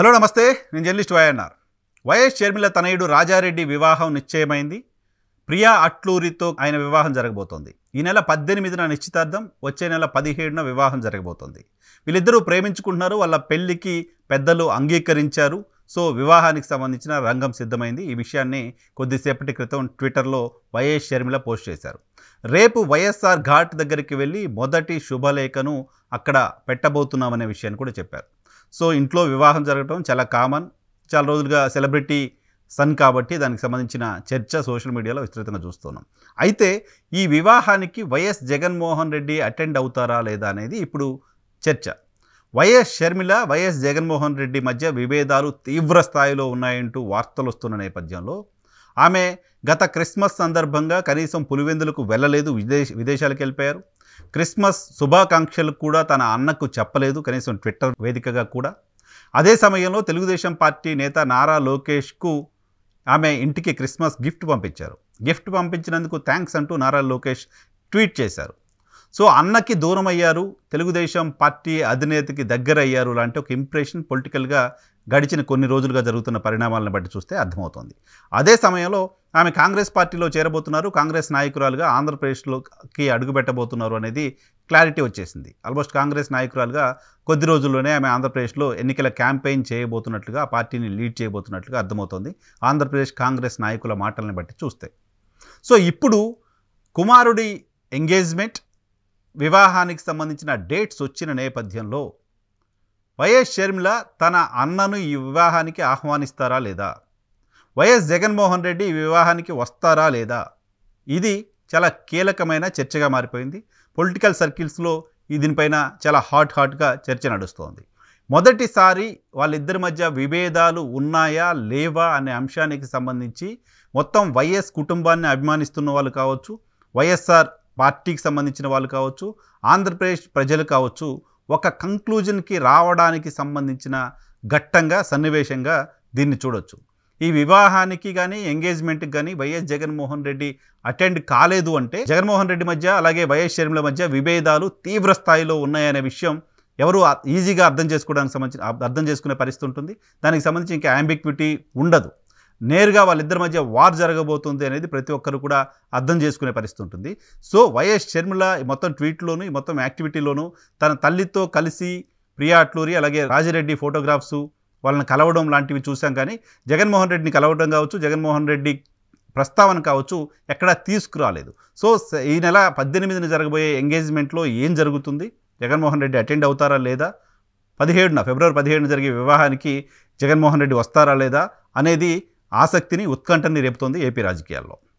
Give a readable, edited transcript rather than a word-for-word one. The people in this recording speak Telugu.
హలో నమస్తే, నేను జర్నలిస్ట్ వైఎన్ఆర్. వైఎస్ షర్మిల తనయుడు రాజారెడ్డి వివాహం నిశ్చయమైంది. ప్రియా అట్లూరితో ఆయన వివాహం జరగబోతోంది. ఈ నెల 18న నిశ్చితార్థం, వచ్చే నెల 17న వివాహం జరగబోతోంది. వీళ్ళిద్దరూ ప్రేమించుకుంటున్నారు. వాళ్ళ పెళ్లికి పెద్దలు అంగీకరించారు. సో వివాహానికి సంబంధించిన రంగం సిద్ధమైంది. ఈ విషయాన్ని కొద్దిసేపటి క్రితం ట్విట్టర్లో వైఎస్ షర్మిల పోస్ట్ చేశారు. రేపు వైఎస్ఆర్ ఘాట్ దగ్గరికి వెళ్ళి మొదటి శుభలేఖను అక్కడ పెట్టబోతున్నామనే విషయాన్ని కూడా చెప్పారు. సో ఇంట్లో వివాహం జరగడం చాలా కామన్. చాలా రోజులుగా సెలబ్రిటీ సన్ కాబట్టి దానికి సంబంధించిన చర్చ సోషల్ మీడియాలో విస్తృతంగా చూస్తున్నాం. అయితే ఈ వివాహానికి వైఎస్ జగన్మోహన్ రెడ్డి అటెండ్ అవుతారా లేదా అనేది ఇప్పుడు చర్చ. వైఎస్ షర్మిల, వైఎస్ జగన్మోహన్ రెడ్డి మధ్య విభేదాలు తీవ్ర స్థాయిలో ఉన్నాయంటూ వార్తలు వస్తున్న నేపథ్యంలో ఆమె గత క్రిస్మస్ సందర్భంగా కనీసం పులివెందులకు వెళ్ళలేదు, విదేశాలకు వెళ్ళిపోయారు. క్రిస్మస్ శుభాకాంక్షలు కూడా తన అన్నకు చెప్పలేదు, కనీసం ట్విట్టర్ వేదికగా కూడా. అదే సమయంలో తెలుగుదేశం పార్టీ నేత నారా లోకేష్కు ఆమె ఇంటికి క్రిస్మస్ గిఫ్ట్ పంపించారు. గిఫ్ట్ పంపించినందుకు థ్యాంక్స్ అంటూ నారా లోకేష్ ట్వీట్ చేశారు. సో అన్నకి దూరం అయ్యారు, తెలుగుదేశం పార్టీ అధినేతకి దగ్గర అయ్యారు లాంటి ఒక ఇంప్రెషన్ పొలిటికల్గా గడిచిన కొన్ని రోజులుగా జరుగుతున్న పరిణామాలను బట్టి చూస్తే అర్థమవుతోంది. అదే సమయంలో ఆమె కాంగ్రెస్ పార్టీలో చేరబోతున్నారు, కాంగ్రెస్ నాయకురాలుగా ఆంధ్రప్రదేశ్లోకి అడుగుపెట్టబోతున్నారు అనేది క్లారిటీ వచ్చేసింది. ఆల్మోస్ట్ కాంగ్రెస్ నాయకురాలుగా కొద్ది రోజుల్లోనే ఆమె ఆంధ్రప్రదేశ్లో ఎన్నికల క్యాంపెయిన్ చేయబోతున్నట్లుగా, ఆ పార్టీని లీడ్ చేయబోతున్నట్లుగా అర్థమవుతోంది ఆంధ్రప్రదేశ్ కాంగ్రెస్ నాయకుల మాటలను బట్టి చూస్తే. సో ఇప్పుడు కుమారుడి ఎంగేజ్మెంట్, వివాహానికి సంబంధించిన డేట్స్ వచ్చిన నేపథ్యంలో వైఎస్ షర్మిల తన అన్నను ఈ వివాహానికి ఆహ్వానిస్తారా లేదా, వైఎస్ జగన్మోహన్ రెడ్డి ఈ వివాహానికి వస్తారా లేదా, ఇది చాలా కీలకమైన చర్చగా మారిపోయింది. పొలిటికల్ సర్కిల్స్లో దీనిపైన చాలా హాట్గా చర్చ నడుస్తోంది. మొదటిసారి వాళ్ళిద్దరి మధ్య విభేదాలు ఉన్నాయా లేవా అనే అంశానికి సంబంధించి మొత్తం వైఎస్ కుటుంబాన్ని అభిమానిస్తున్న వాళ్ళు కావచ్చు, వైఎస్ఆర్ పార్టీకి సంబంధించిన వాళ్ళు కావచ్చు, ఆంధ్రప్రదేశ్ ప్రజలు కావచ్చు, ఒక కంక్లూజన్కి రావడానికి సంబంధించిన ఘట్టంగా, సన్నివేశంగా దీన్ని చూడొచ్చు. ఈ వివాహానికి కానీ ఎంగేజ్మెంట్కి కానీ వైఎస్ జగన్మోహన్ రెడ్డి అటెండ్ కాలేదు అంటే జగన్మోహన్ రెడ్డి మధ్య అలాగే వైఎస్ షర్మిల మధ్య విభేదాలు తీవ్ర స్థాయిలో ఉన్నాయనే విషయం ఎవరు ఈజీగా అర్థం చేసుకునే పరిస్థితి ఉంటుంది. దానికి సంబంధించి ఇంకా యాంబిక్విటీ ఉండదు. నేరుగా వాళ్ళిద్దరి మధ్య వార్ జరగబోతుంది అనేది ప్రతి ఒక్కరు కూడా అర్థం చేసుకునే పరిస్థితి ఉంటుంది. సో వైఎస్ షర్మిల మొత్తం ట్వీట్లోను, ఈ మొత్తం యాక్టివిటీలోను తన తల్లితో కలిసి ప్రియా అట్లూరి అలాగే రాజిరెడ్డి ఫోటోగ్రాఫ్స్ వాళ్ళని కలవడం లాంటివి చూసాం. కానీ జగన్మోహన్ రెడ్డిని కలవడం కావచ్చు, జగన్మోహన్ రెడ్డి ప్రస్తావన కావచ్చు ఎక్కడా తీసుకురాలేదు. సో ఈ నెల 18న జరగబోయే ఎంగేజ్మెంట్లో ఏం జరుగుతుంది, జగన్మోహన్ రెడ్డి అటెండ్ అవుతారా లేదా, ఫిబ్రవరి 17న జరిగే వివాహానికి జగన్మోహన్ రెడ్డి వస్తారా లేదా అనేది ఆసక్తిని, ఉత్కంఠని రేపుతోంది ఏపీ రాజకీయాల్లో.